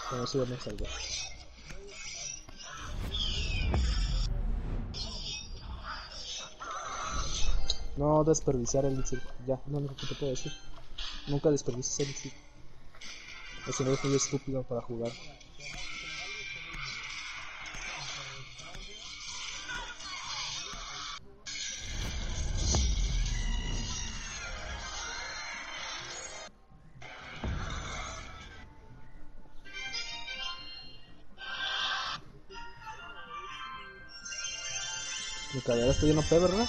Bueno, eso ya me salgo. No desperdiciar el elixir. Ya, lo único que te puedo decir. Nunca desperdicies el elixir. O si no es muy estúpido para jugar. Mi cadera está lleno P, ¿verdad?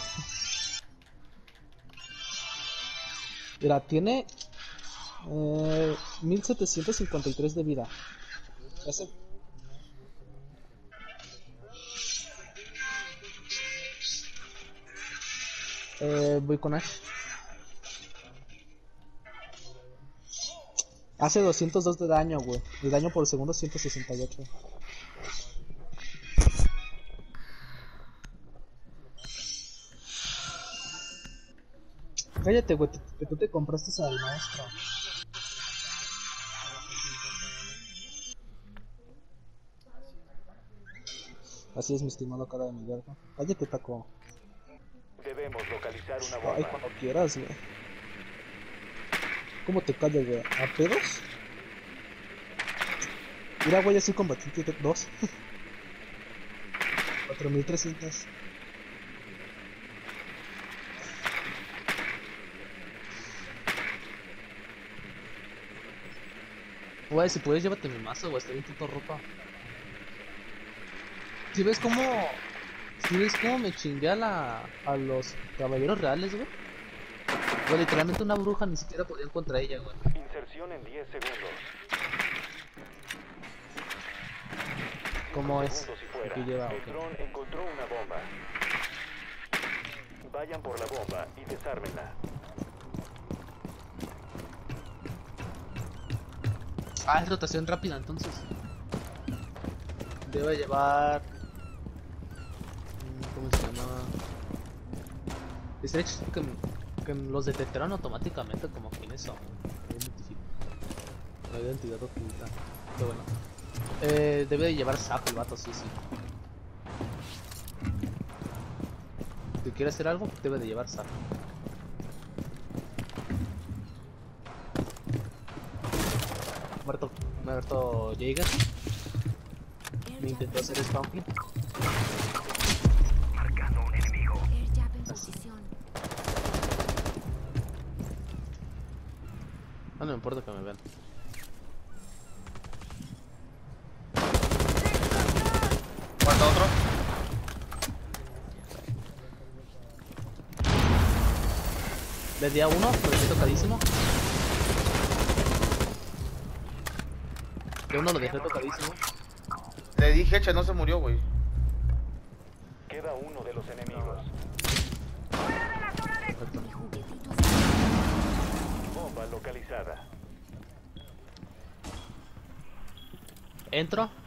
Mira, tiene 1753 de vida. Ese... voy con Ash. Hace 202 de daño, güey. Y daño por segundo 168. Cállate, güey, que tú te compraste al maestro. Así es, mi estimado cara de mi verga. Cállate, taco. Debemos localizar una Ay, bomba. cuando quieras, güey. ¿Cómo te callas, güey? ¿A pedos? Mira, güey, así combatiente 2. 4300. Güey, si puedes, llévate mi mazo, güey. Está bien puto ropa. ¿Si ves cómo... Si ves cómo me chingué a los caballeros reales, güey? Güey, literalmente una bruja ni siquiera podían contra ella, güey. Inserción en 10 segundos. ¿Cómo 5 es? segundos y fuera. ¿Qué lleva? El dron encontró una bomba. Vayan por la bomba y desármenla. Ah, es rotación rápida, entonces. Debe llevar... ¿Cómo se llama? Stretch que los detectaron automáticamente como quienes son. La identidad oculta. Pero bueno. Debe de llevar SAP el vato, sí, sí. Si quiere hacer algo, debe de llevar SAP. Muerto Jaeger. Me intentó hacer spawn. Marcando un enemigo. Air en posición. No me importa que me vean. ¿Cuánto otro? Le di a uno, pero estoy tocadísimo. De uno lo dejé tocadísimo. Le dije, che, no se murió, güey. Queda uno de los enemigos. Perfecto. Bomba localizada. Entro.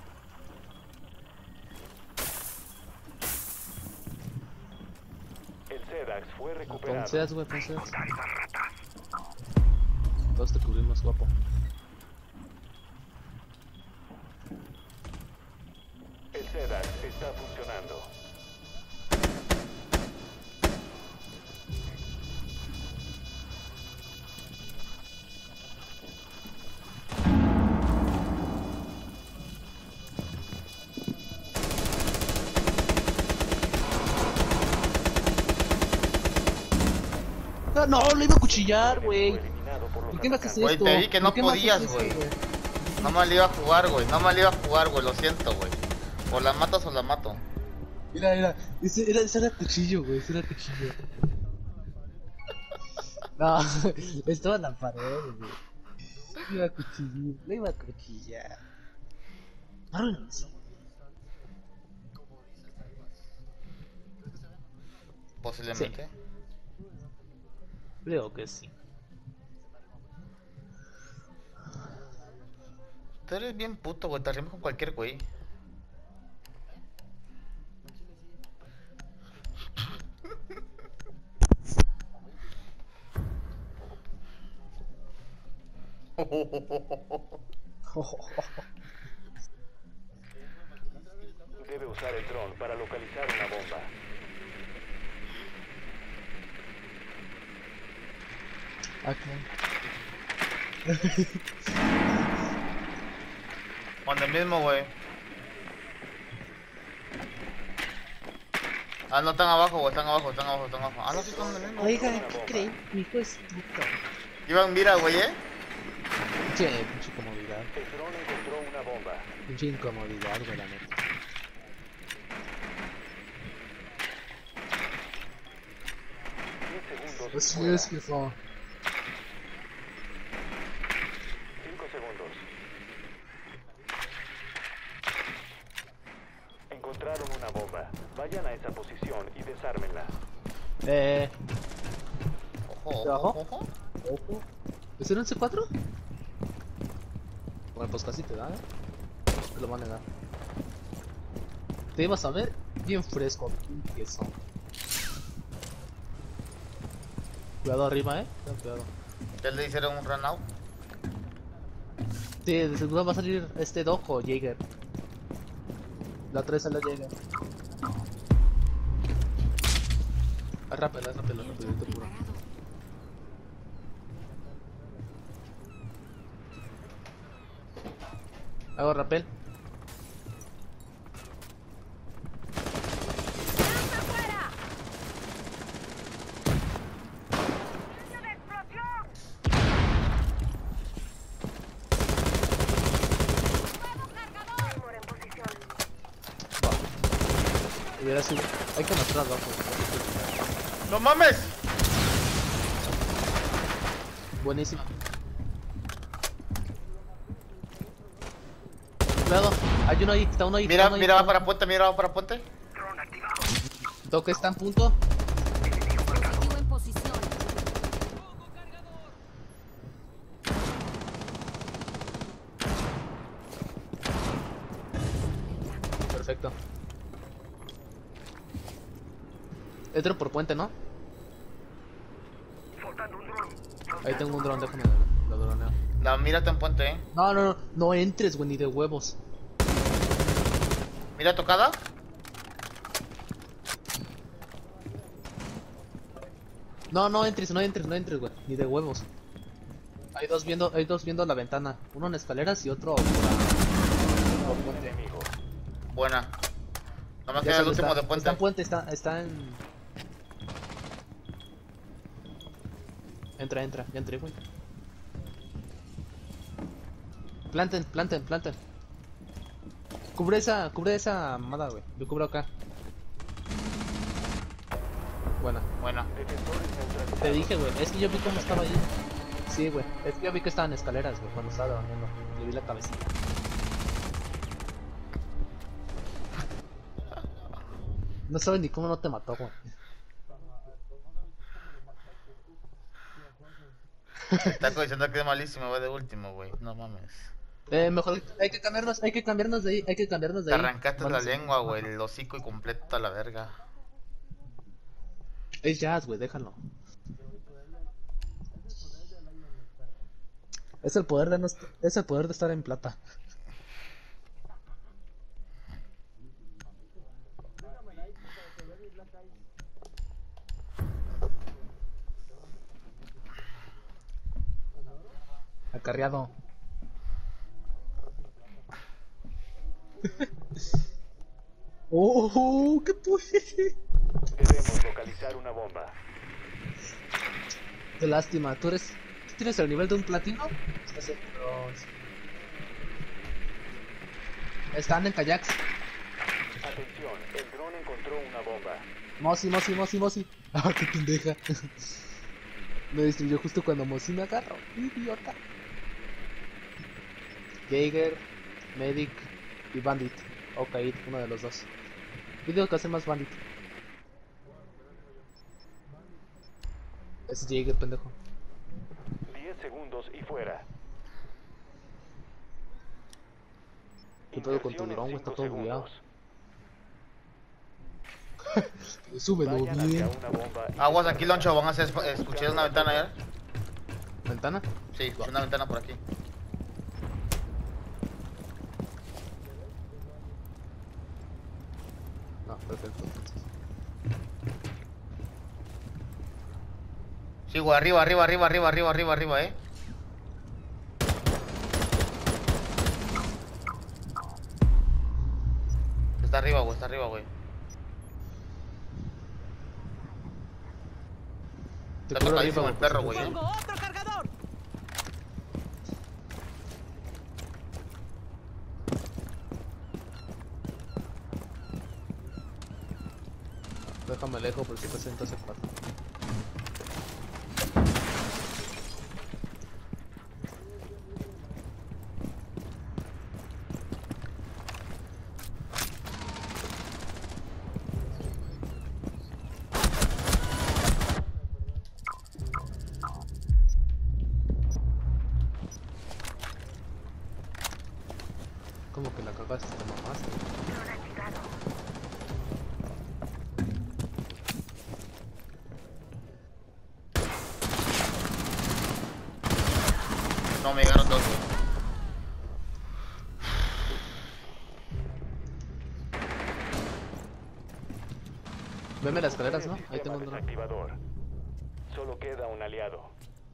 El Sedax fue recuperado. Ponceas, güey, ponceas. Todos te cubrimos, guapo. El Sedax está funcionando. No, lo iba a cuchillar, güey. Fue eliminado por los ¿Por qué me haces Güey, esto? te dije que no ¿Por qué me haces podías, eso, güey. No me la iba a jugar, güey. No me la iba a jugar, güey. Lo siento, güey. O la matas o la mato. Mira, ese era cuchillo, güey, ese era cuchillo. No, estaba en la pared, güey. Le iba a cuchillar. Arruinamos. Posiblemente. Creo que sí. Tú eres bien puto, güey. Te rimas con cualquier güey. debe usar el dron para localizar una bomba. Aquí. Donde mismo, güey. Ah, no, están abajo, güey, están abajo. Ah, no, sí están donde mismo. Oiga, ¿qué creen? Mi hijo es puto. Iban, mira, güey, Pinche comodidad. El dron encontró una bomba. Pinche incomodidad, güey, la neta. 10 segundos. Así fuera. es, hijo. 5 segundos. Encontraron una bomba. Vayan a esa posición y desármenla. Ojo. Ojo. ¿Es un C4? Bueno, pues casi te da, Te lo van a negar. Te ibas a ver bien fresco, bien queso. Cuidado arriba, ten cuidado. ¿Ya le hicieron un run out? Sí, de seguro va a salir este Doc o Jaeger. La 3 sale Jaeger. Rápelo, rapidito, puro. Hago rappel. Hubiera sido. Hay que mostrar abajo. ¡No mames! Buenísima. Cuidado, hay uno ahí, está uno ahí. Mira, está uno ahí, mira, está va para puente, mira, va para puente. Doc está en punto. Objetivo en posición. Perfecto. Entro por puente, ¿no? Ahí tengo un dron, déjame lo droneo. La mírate en puente, No entres, güey, ni de huevos. Mira tocada. No entres, güey, ni de huevos. Hay dos viendo la ventana. Uno en escaleras y otro por puente. Enemigo. Buena. Nada más Ya queda el solo último de está puente. en puente, está en... Entra, ya entré, güey. Planten. Cubre esa mamada, güey. Yo cubro acá. Buena. Buena. Defensores neutralizados. Te dije, güey, es que yo vi cómo estaba ahí. Sí, güey, es que yo vi que estaban escaleras, güey, cuando estaba dormiendo. Le vi la cabecita. No sabes ni cómo no te mató, güey. Está diciendo que es malísimo, güey, de último, güey. No mames. Mejor hay que cambiarnos de ahí, Te arrancaste Vamos. la lengua, güey, el hocico y completo a la verga. Es jazz, güey, déjalo. Es el poder de estar en plata. Acarreado. Oh, qué puede. Debemos localizar una bomba. Qué lástima, ¿tú tienes el nivel de un platino? Estás en bronce. Están en kayaks. Atención, el dron encontró una bomba. Mosi. Ah, qué pendeja. Me destruyó justo cuando Mosi me agarró. Idiota. Jaeger, Medic y Bandit. O Kaid, uno de los dos. Yo digo que hace más Bandit. Es Jaeger, pendejo. 10 segundos y fuera. ¿Qué pedo con tu Inserción en dron, güey? Está 5 todo bugueado. segundos. Súbelo Vayan hacia bien. una bomba. y Aguas aquí, desármenla. Loncho, van a hacer escuché una ventana ya. ¿Ventana? Sí, escuché una ventana por aquí. perfecto. Sí, güey, arriba, Está arriba, güey. Te Está cubro tocadísimo arriba, el perro, güey. ¡Pongo otro cargador! Déjame lejos por si presenta ese pato. Como que la cagaste, te mamaste. No, me llegaron dos, güey. Veme las escaleras, ¿no? Ahí Sistema tengo un dron. desactivador. Solo queda un aliado.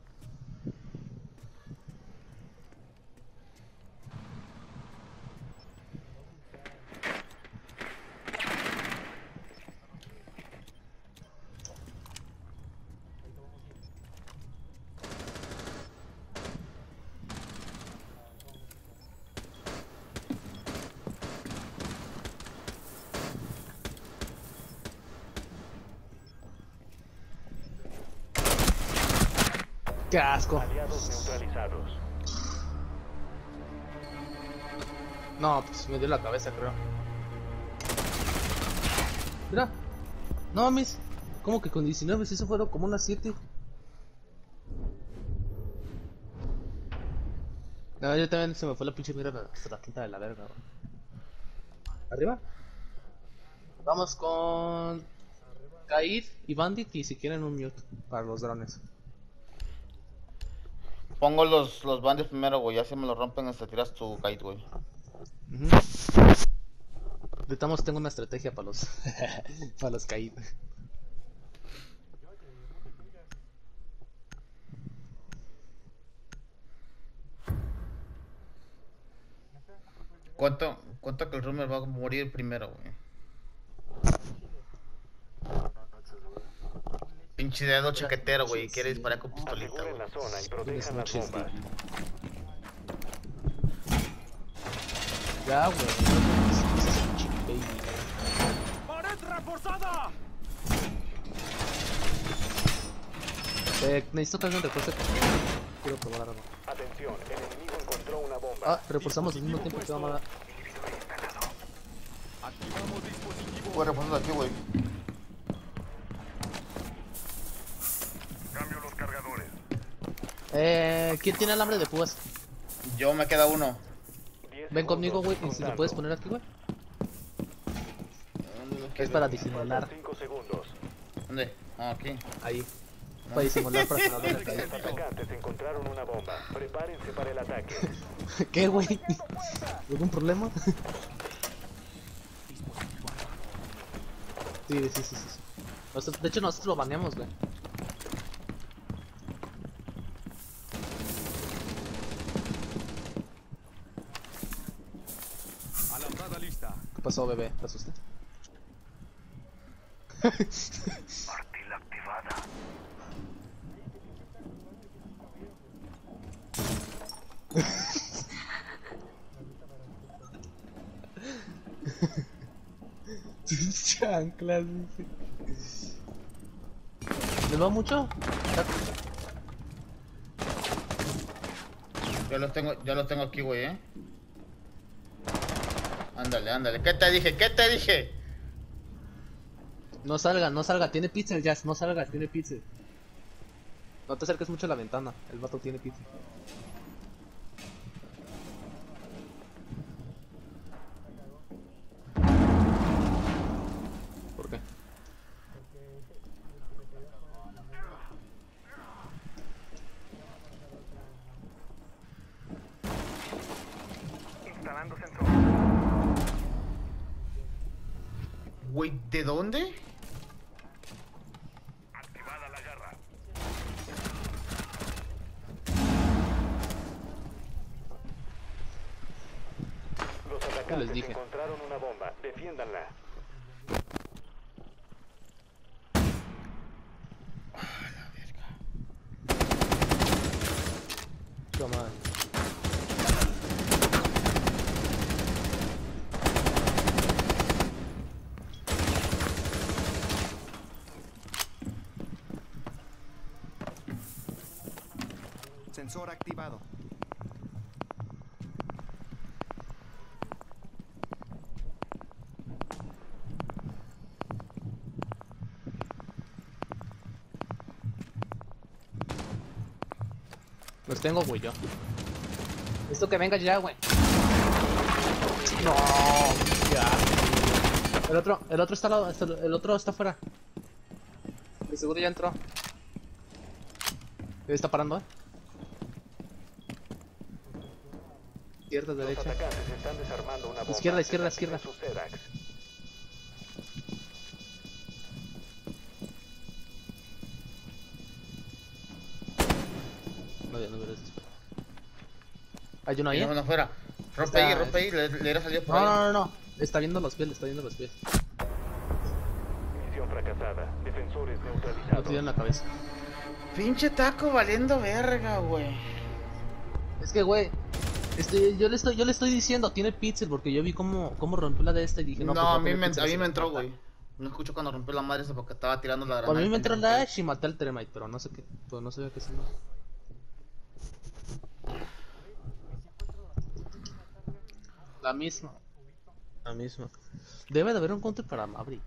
¡Qué asco! Aliados neutralizados. No, pues me dio la cabeza, creo. Mira. No mames. ¿Cómo que con 19? Si eso fueron como unas 7. No, yo también se me fue la pinche mira hasta la quinta de la verga, bro. ¿Arriba? Vamos con Kaid y Bandit y si quieren un mute para los drones. Pongo los bandes primero, güey. Ya si me lo rompen, hasta tiras tu kite, güey. Tengo una estrategia para los para los Kaid. ¿Cuánto que el Rummer va a morir primero, güey? Pinche dedo chaquetero, güey. Quiere disparar con pistolita, Aseguren güey. la zona y Tienes protejan las muchas, bombas. Ya, güey. Ese es un chick baby. ¡Pared reforzada! Necesito que alguien refuerce. Quiero probar algo. Atención, el enemigo encontró una bomba. Ah, reforzamos al mismo tiempo que vamos a... Activamos dispositivo. Voy reposando aquí, güey. Cambio los cargadores. ¿Quién tiene alambre de púas? Yo me queda uno. 10 Ven conmigo, güey, segundos y si lo contando. puedes poner aquí, güey. Es para disimular. 5 segundos. ¿Dónde? Ah, aquí. Ahí. Para disimular para que no vean Los atacantes encontraron una bomba. Prepárense para el ataque. ¿Qué, güey? ¿Algún problema? Sí. De hecho, nosotros lo baneamos, güey. Alambrada lista. ¿Qué pasó, bebé? ¿Te asusté? Partida activada. Chanclas, dice. ¿Les va mucho? Yo los tengo aquí, güey, Ándale. ¿Qué te dije? No salga, tiene pixel, Jazz, no salgas, tiene pixel. No te acerques mucho a la ventana, el vato tiene pixel. ¿Por qué? Instalando sensor. Güey, ¿de dónde? Activada la garra. Los atacantes dije? encontraron una bomba. Defiéndanla. Toma. Sensor activado. Los tengo, güey, yo. Esto que venga ya, güey. No, ya. El otro está al lado, el otro está afuera. De seguro ya entró. Está parando, Izquierda, Los derecha. atacantes están desarmando una bomba. Izquierda, izquierda, izquierda. Sus TEDx. No, ya no verás. Hay uno ahí. Mira, uno afuera. Está- Rompe ahí, le irá salido por No, ahí. no, no, no. Está viendo los pies, está viendo los pies. Misión fracasada. Defensores Lo neutralizados. tiene en la cabeza. Pinche taco valiendo verga, güey. Es que, güey. Yo le estoy diciendo, tiene pixel, porque yo vi cómo rompió la de esta y dije, no, No, pues, a mí tiene me pixel, entró, mata. güey. No escucho cuando rompió la madre esa porque estaba tirando la A granada. mí me entró el dash y maté al Teremite, pero no sé qué, pues no sabía qué hacer. La misma. La misma. Debe de haber un counter para Maverick.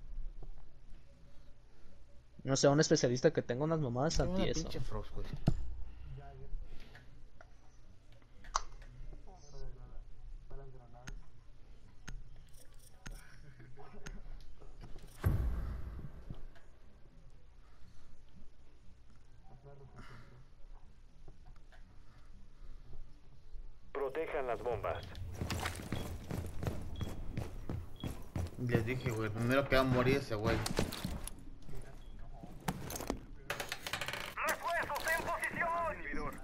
No sé, un especialista que tenga unas mamadas Una anti eso. pinche Frost, güey. Protejan las bombas. Les dije, güey, primero que va a morir ese güey. ¡Refuerzos en posición! Inhibidor.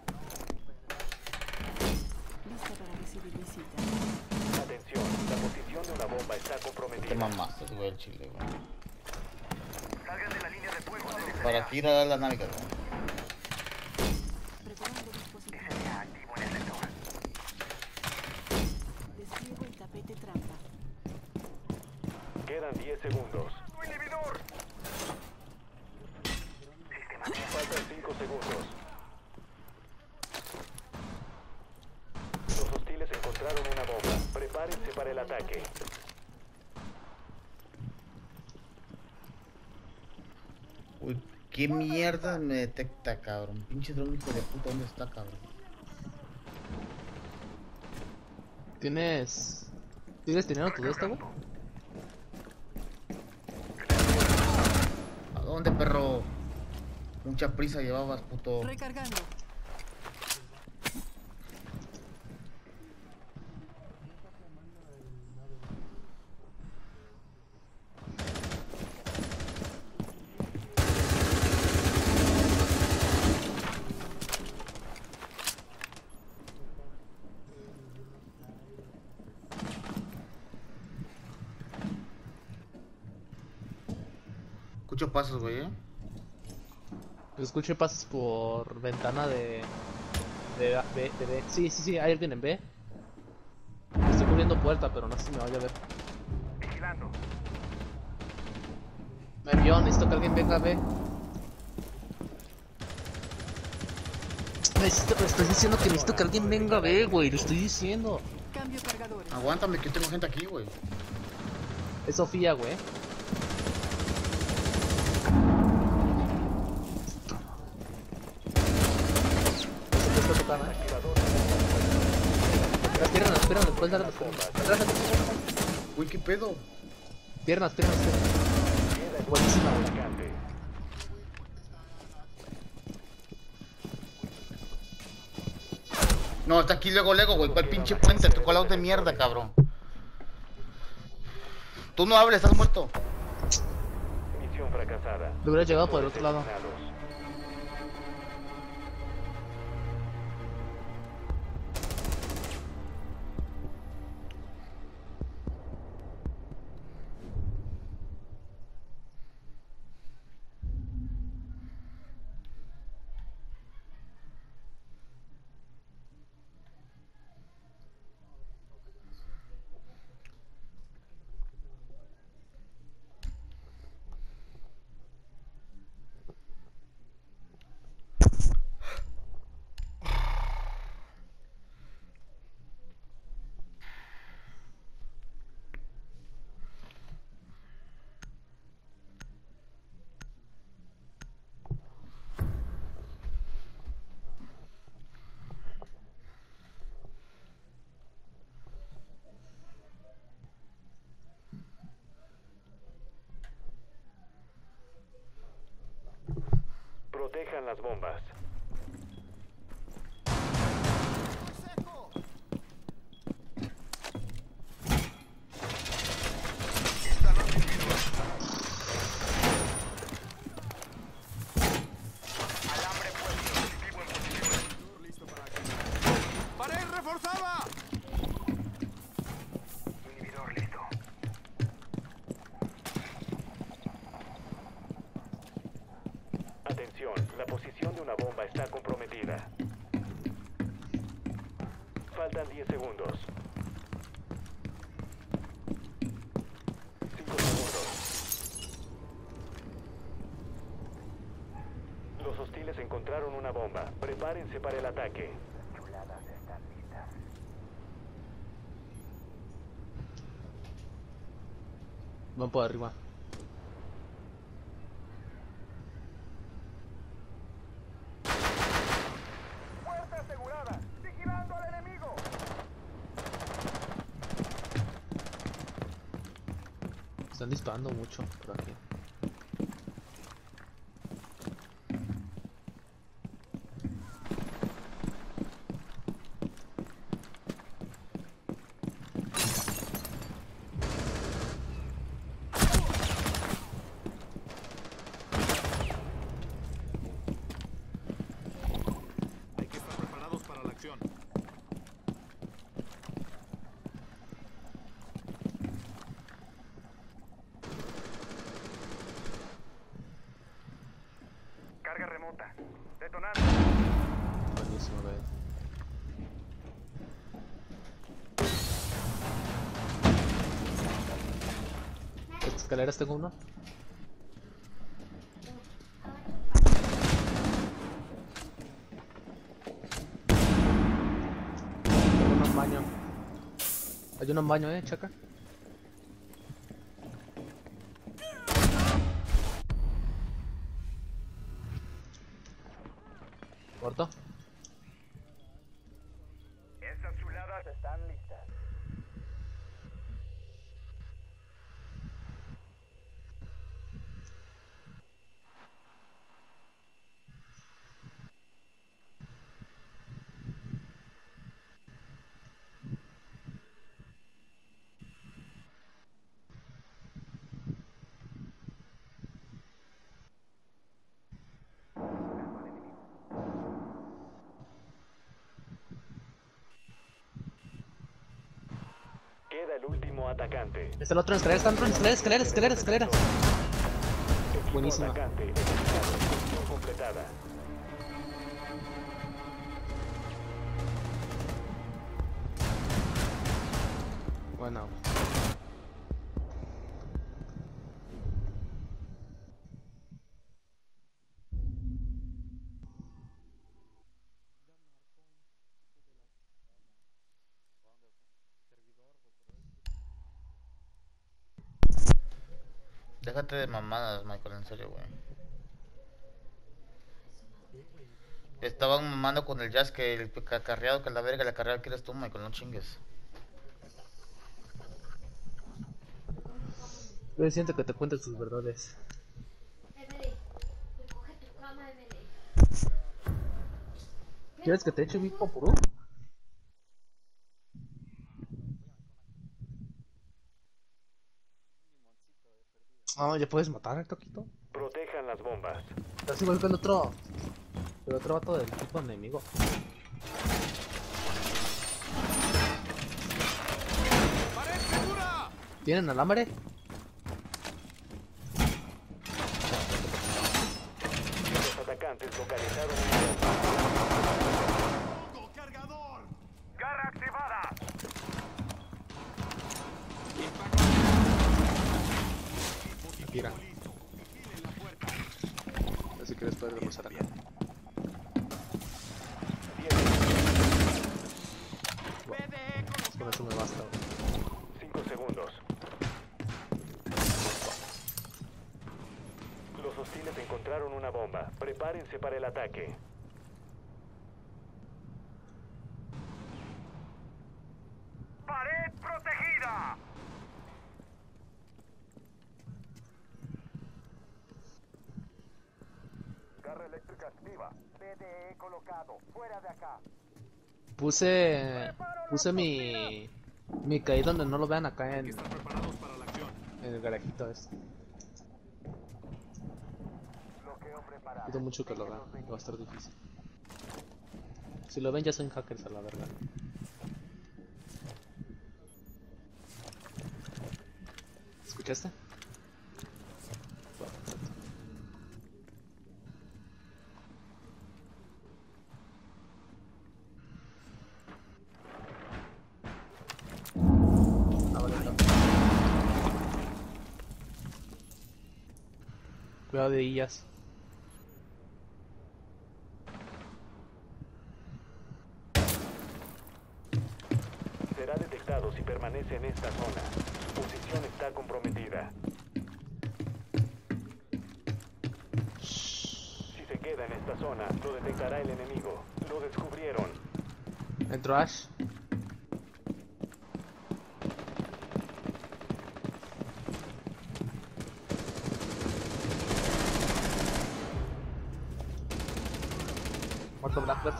Lista para recibir visita. Atención, la posición de una bomba está Te comprometida. mamaste, güey, el chile, güey. Salgan de la línea de fuego. Para ti ir a dar la náviga, güey. Preparando dispositivo. Activo en el sector. Despliego el tapete trampa. Quedan 10 segundos. ¡Inhibidor! Faltan 5 segundos. Los hostiles encontraron una bomba. Prepárense para el ataque. Uy, qué mierda me detecta, cabrón. Pinche dron hijo de puta, ¿dónde está, cabrón? ¿Sigues teniendo tu de esta, güey? ¿A dónde, perro? Mucha prisa llevabas, puto. Recargando. Escucho pasos, güey, Escuché pasos por ventana de B. Sí, hay alguien en B. Estoy cubriendo puerta, pero no sé si me vaya a ver. Vigilando. Me vio, necesito que alguien venga a B. Estoy diciendo que necesito que alguien venga a B, güey. Lo estoy diciendo. Cambio cargadores. Aguántame, que yo tengo gente aquí, güey. Es Sofía, güey. No sé qué está tocando, Las piernas, puedes dar las piernas. Atrás. Uy, qué pedo. Piernas. Buenísima, güey. Atacante. No, está aquí luego, güey. ¿Cuál pinche puente? Tu colado de mierda, cabrón. Tú no hables, estás muerto. Misión fracasada. Le hubiera llegado por el otro lado. Eliminados. Protejan las bombas. ¡Pared reforzada! Atención, la posición de una bomba está comprometida. Faltan 10 segundos. 5 segundos. Los hostiles encontraron una bomba. Prepárense para el ataque. Van por arriba. ¡Puerta asegurada! ¡Vigilando al enemigo! Están disparando mucho por aquí. Hay que estar preparados para la acción. Carga remota. Detonar. Buenísimo, güey. ¿Estas escaleras tengo uno? Tengo uno en baño. Hay uno en baño, checa. Corto. Estas chuladas están listas. Queda el último atacante. Es el otro en escaleras, están en escaleras. Equipo Buenísima. atacante eliminado. Misión completada. Bueno. Déjate de mamadas, Michael, en serio, güey. Estaban mamando con el jazz que el carreado, que la verga, la carreada que eres tú, Michael, no chingues. Yo siento que te cuenten sus verdades. Emily, recoge tu cama, Emily. ¿Quieres que te eche mi popurú? No, ya puedes matar al Toquito. Protejan las bombas. Estás igual que el otro. El otro vato del tipo enemigo. ¿Tienen alambre? Los atacantes localizaron una bomba. ¡Garra activada! Tira. Así que después vamos a atacar. 10 Con eso me basta. 5 segundos. Los hostiles encontraron una bomba. Prepárense para el ataque. ¡Pared protegida! Garra eléctrica activa. PDE colocado. Fuera de acá. Puse mi caí donde no lo vean acá en el garajito este. Bloqueo preparado. Dudo mucho que lo vean, va a estar difícil. Si lo ven ya son hackers a la verga. ¿Escuchaste? Ah, vale, no. Cuidado de ellas. Será detectado si permanece en esta zona. Su posición está comprometida. Si se queda en esta zona, lo detectará el enemigo. Lo descubrieron. Entró Ash. Muerto Blackbird.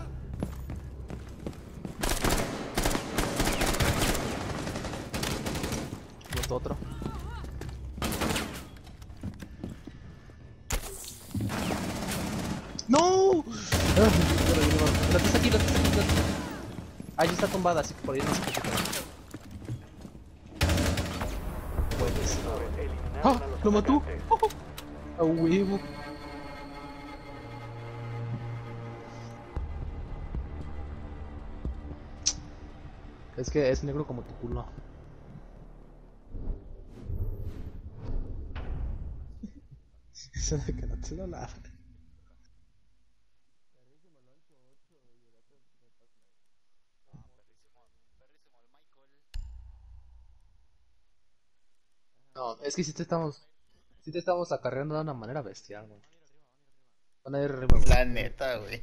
Muerto otro. ¡No! La está aquí, la está aquí, la está aquí. Allí está tumbada, así que por ahí no se puede quitar. Puedes. Eliminaron ¡Ah! a los ¡Lo mató! atacantes. ¡A huevo! Es que es negro como tu culo. Eso de que no te lo lava. No, es que si te estamos acarreando de una manera bestial, güey. Van a ir arriba, güey. La neta, güey.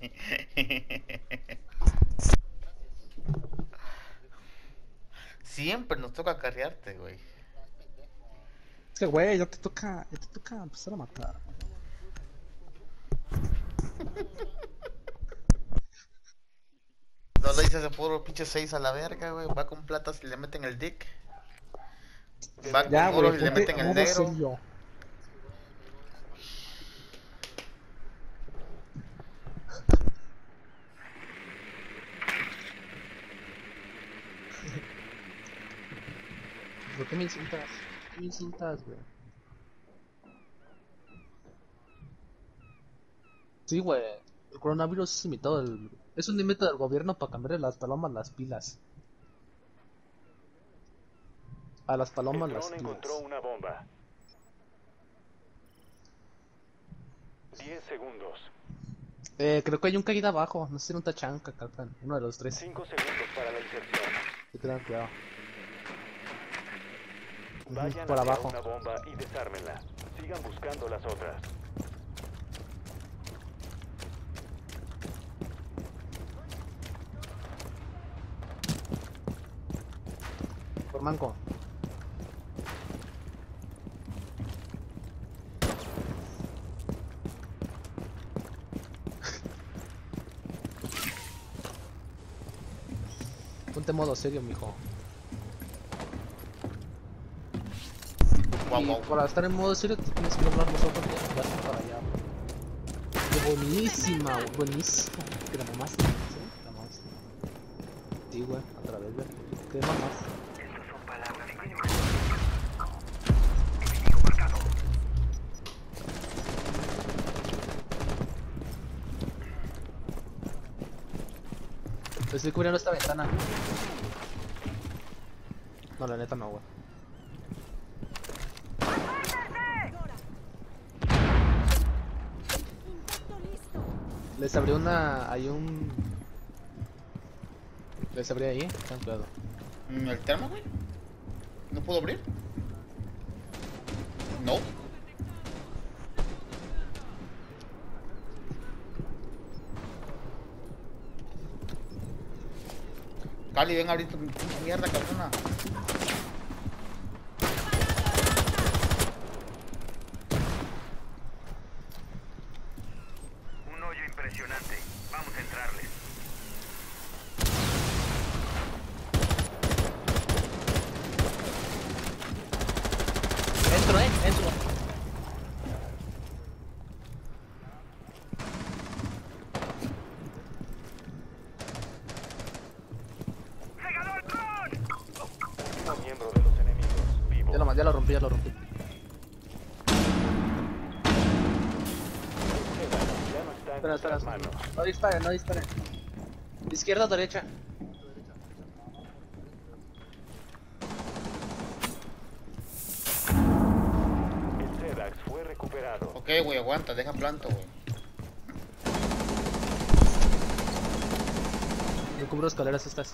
Siempre nos toca carrearte, güey. Es que, güey, ya te toca empezar a matar. No le dices de puro pinche 6 a la verga, güey. Va con platas y le meten el dick. Va con Ya, oros güey, y le meten el modo negro. serio. ¿Por qué me insultas? ¿Por qué me insultas, güey? Sí, güey. El coronavirus es invitado del... Es un invento del gobierno para cambiarle las palomas las pilas. A las palomas El las dron pilas. encontró una bomba. 10 segundos. Creo que hay un caída abajo. No sé si era un tachanca, Calcan. Uno de los tres. 5 segundos para la inserción. Hay que tener cuidado. Vayan Por hacia abajo. una bomba y desármenla. Sigan buscando las otras. Por manco. Ponte modo serio, mijo. Guau, Y guau. para estar en modo serio, tú tienes que doblar los ojos y apuntar para allá. Qué buenísima, güey, buenísima. Que la mamaste, ¿sí? La mamaste. Sí, güey, a través de. ¿Qué mamás? Estoy cubriendo esta ventana. No, la neta no, güey. Les abrí una... hay un... Les abrí ahí, ten cuidado. ¿El termo, güey? ¿No puedo abrir? No. Cali, ven a abrir tu pinche mierda, cabrona. Un hoyo impresionante. Vamos a entrarles. Entro, entro. Un miembro de los enemigos vivo. Ya lo rompí, ya lo rompí. Ya no está en Espera, espera, nuestras espera. manos. No disparen, no disparen. Izquierda o derecha. El Sedax fue recuperado. Ok, güey, aguanta, deja planto, güey. Yo cubro escaleras estas.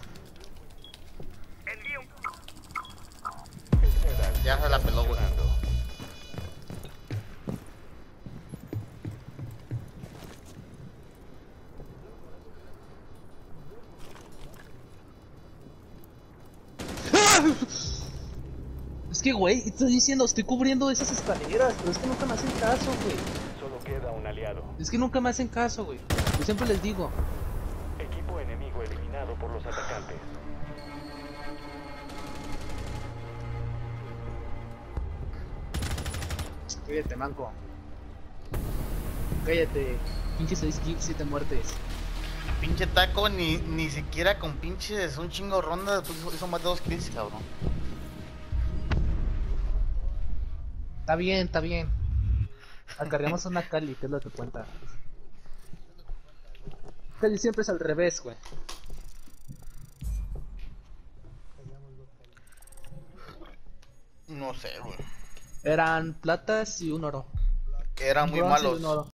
El Sedax Ya se la peló, güey. funcionando. Es que, güey, estoy diciendo, estoy cubriendo esas escaleras, pero es que nunca me hacen caso, güey. Solo queda un aliado. Es que nunca me hacen caso, güey. Yo siempre les digo. Equipo enemigo eliminado por los atacantes. Cállate, manco. Cállate. Pinche 6 kills, 7 muertes. Pinche taco, ni siquiera con pinches un chingo de rondas, pues hizo más de 2 kills, cabrón. Está bien, está bien. Acarreamos una Cali, que es lo que cuenta. Cali siempre es al revés, güey. No sé, güey. Eran platas y un oro. Que eran muy Bronce y malos. un oro.